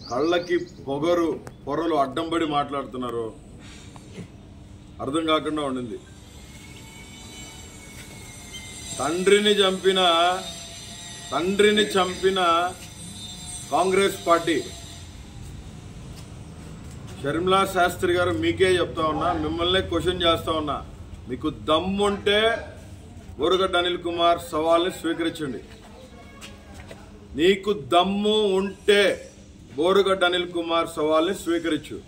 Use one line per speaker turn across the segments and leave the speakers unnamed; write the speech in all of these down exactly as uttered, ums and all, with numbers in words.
కళ్ళకి పొగరు పొరలు అడ్డంబడి మాట్లాడుతున్నారు అర్థం కాకుండా ఉండింది. తండ్రిని చంపిన తండ్రిని చంపిన కాంగ్రెస్ పార్టీ షర్మిలా శాస్త్రి గారు మీకే చెప్తా ఉన్నా, మిమ్మల్ని క్వశ్చన్ చేస్తా ఉన్నా. మీకు దమ్ముంటే బోరుగడ్డ అనిల్ కుమార్ సవాల్ని స్వీకరించండి. నీకు దమ్ము ఉంటే బోరుగడ్డ అనిల్ కుమార్ సవాల్ని స్వీకరించు.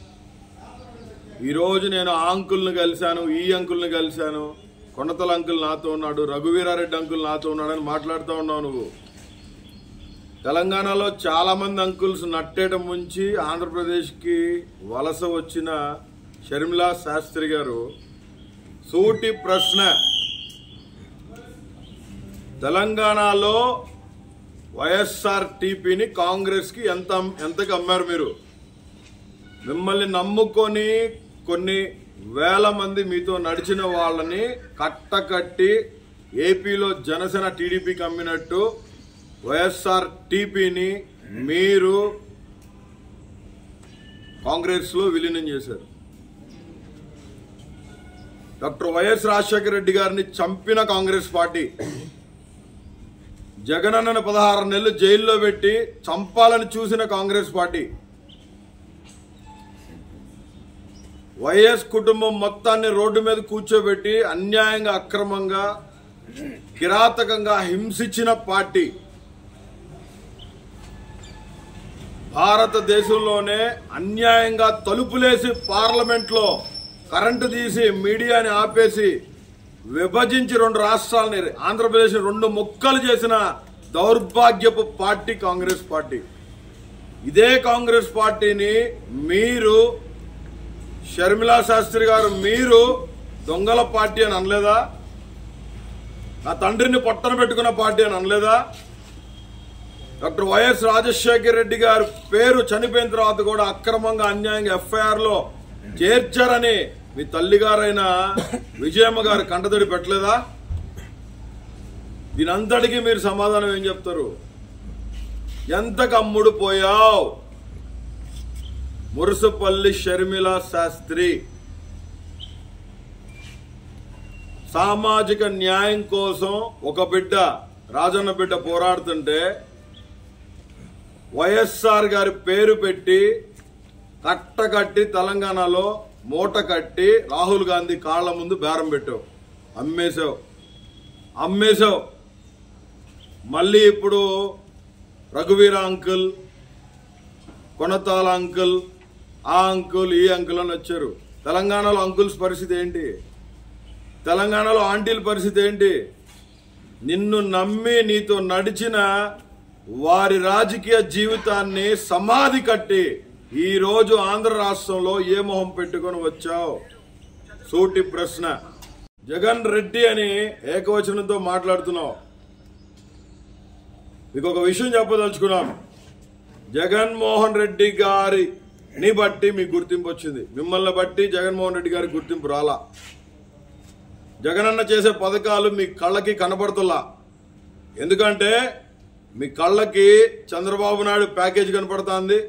ఈరోజు నేను ఆ అంకుల్ని కలిశాను, ఈ అంకుల్ని కలిశాను, కొండతల అంకుల్ నాతో ఉన్నాడు, రఘువీరారెడ్డి అంకుల్ నాతో ఉన్నాడని మాట్లాడుతూ ఉన్నావు నువ్వు. తెలంగాణలో చాలా మంది అంకుల్స్ నట్టేట ముంచి ఆంధ్రప్రదేశ్కి వలస వచ్చిన షర్మిలా శాస్త్రి గారు సూటి ప్రశ్న, తెలంగాణలో వైఎస్ఆర్ టీపీని కాంగ్రెస్ కి ఎంత ఎంతకు అమ్మారు మీరు? మిమ్మల్ని నమ్ముకొని కొన్ని వేల మంది మీతో నడిచిన వాళ్ళని కట్టకట్టి ఏపీలో జనసేన టీడీపీకి అమ్మినట్టు వైఎస్ఆర్ టీపీని మీరు కాంగ్రెస్ లో విలీనం చేశారు. డాక్టర్ వైఎస్ రాజశేఖర రెడ్డి గారిని చంపిన కాంగ్రెస్ పార్టీ, జగనన్నను పదహారు నెలలు జైల్లో పెట్టి చంపాలని చూసిన కాంగ్రెస్ పార్టీ, వైఎస్ కుటుంబం మొత్తాన్ని రోడ్డు మీద కూర్చోబెట్టి అన్యాయంగా అక్రమంగా కిరాతకంగా హింసించిన పార్టీ, భారతదేశంలోనే అన్యాయంగా తలుపులేసి పార్లమెంట్ లో కరెంటు తీసి మీడియాని ఆపేసి విభజించి రెండు రాష్ట్రాలని ఆంధ్రప్రదేశ్ రెండు ముక్కలు చేసిన దౌర్భాగ్యపు పార్టీ కాంగ్రెస్ పార్టీ. ఇదే కాంగ్రెస్ పార్టీని మీరు షర్మిలా శాస్త్రి గారు మీరు దొంగల పార్టీ అని అనలేదా? నా తండ్రిని పొట్టన పెట్టుకున్న పార్టీ అని అనలేదా? డాక్టర్ వైఎస్ రాజశేఖర రెడ్డి గారి పేరు చనిపోయిన తర్వాత కూడా అక్రమంగా అన్యాయంగా ఎఫ్ఐఆర్ లో చేర్చారని మీ తల్లిగారైన విజయమ్మ గారు కంటతడి పెట్టలేదా? దీనంతటికీ మీరు సమాధానం ఏం చెప్తారు? ఎంతకు అమ్ముడు పోయావు మురుసుపల్లి షర్మిలా శాస్త్రి? సామాజిక న్యాయం కోసం ఒక బిడ్డ రాజన్న బిడ్డ పోరాడుతుంటే వైఎస్ఆర్ గారి పేరు పెట్టి కట్టకట్టి తెలంగాణలో మూట కట్టి రాహుల్ గాంధీ కాళ్ల ముందు బేరం పెట్టావు, అమ్మేశావు అమ్మేశావు మళ్ళీ ఇప్పుడు రఘువీర అంకుల్, కొనతాల అంకుల్, ఆ అంకుల్, ఈ అంకుల్ అని వచ్చారు. తెలంగాణలో అంకుల్స్ పరిస్థితి ఏంటి? తెలంగాణలో ఆంటీల పరిస్థితి ఏంటి? నిన్ను నమ్మి నీతో నడిచిన వారి రాజకీయ జీవితాన్ని సమాధి కట్టి ఈ రోజు ఆంధ్ర రాష్ట్రంలో ఏ మొహం పెట్టుకొని వచ్చావు? సూటి ప్రశ్న. జగన్ రెడ్డి అని ఏకవచనంతో మాట్లాడుతున్నావు. మీకు ఒక విషయం చెప్పదలుచుకున్నాం. జగన్మోహన్ రెడ్డి గారిని బట్టి మీకు గుర్తింపు వచ్చింది, మిమ్మల్ని బట్టి జగన్మోహన్ రెడ్డి గారికి గుర్తింపు రాలా. జగనన్న చేసే పథకాలు మీ కళ్ళకి కనపడుతులా. ఎందుకంటే మీ కళ్ళకి చంద్రబాబు నాయుడు ప్యాకేజ్ కనపడుతోంది,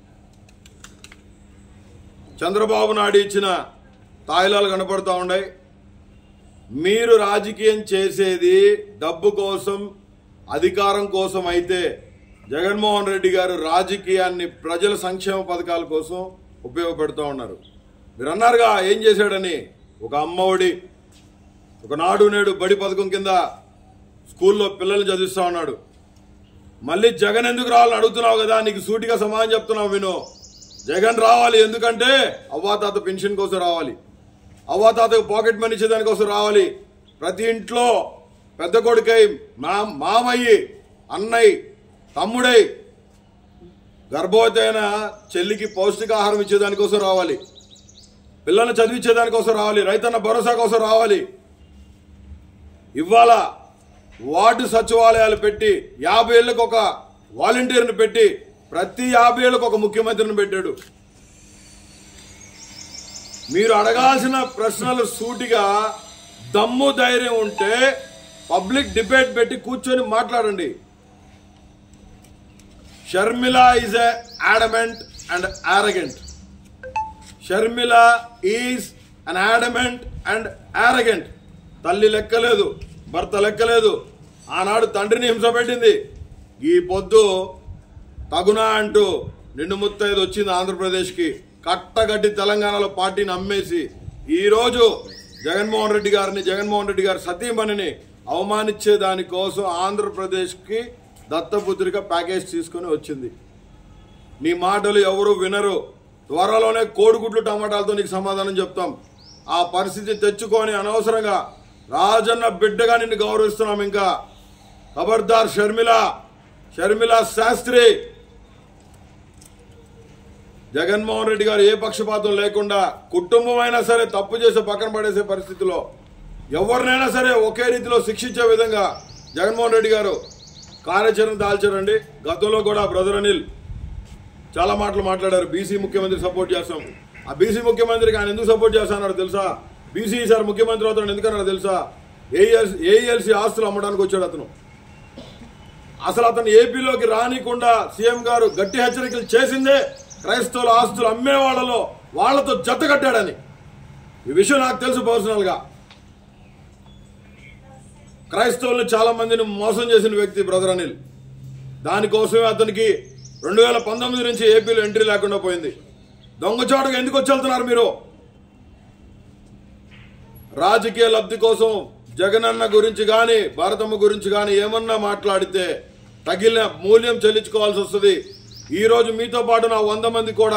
చంద్రబాబు నాయుడు ఇచ్చిన తాయిలాలు కనపడుతూ ఉన్నాయి. మీరు రాజకీయం చేసేది డబ్బు కోసం, అధికారం కోసం అయితే జగన్మోహన్ రెడ్డి గారు రాజకీయాన్ని ప్రజల సంక్షేమ పథకాల కోసం ఉపయోగపెడుతూ ఉన్నారు. మీరు అన్నారుగా ఏం చేశాడని, ఒక అమ్మఒడి, ఒక నాడు నేడు బడి పథకం కింద స్కూల్లో పిల్లల్ని చదివిస్తా ఉన్నాడు. మళ్ళీ జగన్ ఎందుకు రావాలని అడుగుతున్నావు కదా, నీకు సూటిగా సమాధానం చెప్తున్నావు విను. జగన్ రావాలి ఎందుకంటే అవ్వాతాత పెన్షన్ కోసం రావాలి, అవ్వాతాతకు పాకెట్ మనీ ఇచ్చేదానికోసం రావాలి. ప్రతి ఇంట్లో పెద్ద కొడుకై, మా మామయ్యి, అన్నయ్య, తమ్ముడై, గర్భవతి అయిన చెల్లికి పౌష్టికాహారం ఇచ్చేదానికోసం రావాలి, పిల్లల్ని చదివించేదానికోసం రావాలి, రైతన్న భరోసా కోసం రావాలి. ఇవాళ వార్డు సచివాలయాలు పెట్టి యాభై ఏళ్ళకు ఒక వాలంటీర్ని పెట్టి ప్రతి యాభై ఏళ్ళకు ఒక ముఖ్యమంత్రిని పెట్టాడు. మీరు అడగాల్సిన ప్రశ్నలు సూటిగా దమ్ము ధైర్యం ఉంటే పబ్లిక్ డిబేట్ పెట్టి కూర్చొని మాట్లాడండి. Sharmila is a adamant and arrogant. Sharmila is an adamant and arrogant. తల్లి లెక్కలేదు, భర్త లెక్కలేదు. ఆనాడు తండ్రిని హింస పెట్టింది. ఈ పొద్దు తగునా అంటూ నిండు ముత్తైదు వచ్చింది ఆంధ్రప్రదేశ్కి. కట్టగట్టి తెలంగాణలో పార్టీని అమ్మేసి ఈరోజు జగన్మోహన్ రెడ్డి గారిని, జగన్మోహన్ రెడ్డి గారి సతీమణిని అవమానించే దానికోసం ఆంధ్రప్రదేశ్కి దత్తపుత్రిక ప్యాకేజ్ తీసుకొని వచ్చింది. నీ మాటలు ఎవరు వినరు. త్వరలోనే కోడిగుడ్లు టమాటాలతో నీకు సమాధానం చెప్తాం. ఆ పరిస్థితి తెచ్చుకొని అనవసరంగా రాజన్న బిడ్డగా నిన్ను గౌరవిస్తున్నాం. ఇంకా ఖబర్దార్ షర్మిల, షర్మిల శాస్త్రి. జగన్మోహన్ రెడ్డి గారు ఏ పక్షపాతం లేకుండా కుటుంబం అయినా సరే తప్పు చేసే పక్కన పడేసే పరిస్థితిలో ఎవరినైనా సరే ఒకే రీతిలో శిక్షించే విధంగా జగన్మోహన్ రెడ్డి గారు కార్యాచరణ దాల్చారండి. గతంలో కూడా బ్రదర్ అనిల్ చాలా మాటలు మాట్లాడారు. బీసీ ముఖ్యమంత్రి సపోర్ట్ చేస్తాం. ఆ బీసీ ముఖ్యమంత్రికి ఆయన ఎందుకు సపోర్ట్ చేస్తానన్నాడు తెలుసా? బీసీ సార్ ముఖ్యమంత్రి అవుతాడు ఎందుకన్నాడు తెలుసా? ఏఎల్సీ ఏఎల్సీ ఆస్తులు అమ్మడానికి వచ్చాడు అతను. అసలు అతను ఏపీలోకి రానికుండా సీఎం గారు గట్టి హెచ్చరికలు చేసిందే క్రైస్తవుల ఆస్తులు అమ్మే వాళ్ళలో వాళ్లతో జత కట్టాడని. ఈ విషయం నాకు తెలుసు పర్సనల్ గా. క్రైస్తవులను చాలా మందిని మోసం చేసిన వ్యక్తి బ్రదర్ అనిల్. దానికోసమే అతనికి రెండు వేల పంతొమ్మిది నుంచి ఏపీలో ఎంట్రీ లేకుండా పోయింది. దొంగచాటుగా ఎందుకు వచ్చి వెళ్తున్నారు మీరు? రాజకీయ లబ్ధి కోసం జగనన్న గురించి కానీ భారతమ్మ గురించి కానీ ఏమన్నా మాట్లాడితే తగిలిన మూల్యం చెల్లించుకోవాల్సి వస్తుంది. ఈ రోజు మీతో పాటు నా వంద మంది కూడా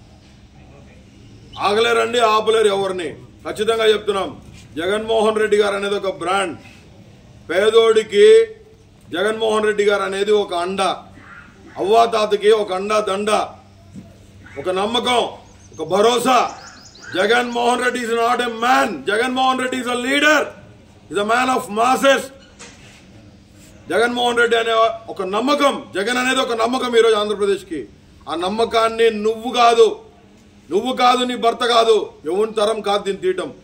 ఆగలేరండి, ఆపలేరు ఎవరిని. ఖచ్చితంగా చెప్తున్నాం. జగన్మోహన్ రెడ్డి గారు అనేది ఒక బ్రాండ్. పేదోడికి జగన్మోహన్ రెడ్డి గారు అనేది ఒక అండ. అవ్వాతాతకి ఒక అండా దండ, ఒక నమ్మకం, ఒక భరోసా. Jaganmohan Reddy is not a man. Jaganmohan Reddy is a leader, is a man of masses. Jaganmohan Reddy అనే ఒక నమ్మకం, జగన్ అనేది ఒక నమ్మకం ఈరోజు ఆంధ్రప్రదేశ్కి. ఆ నమ్మకాన్ని నువ్వు కాదు, నువ్వు కాదు, నీ భర్త కాదు, ఎవరి తరం కాదు దీన్ని తీయటం.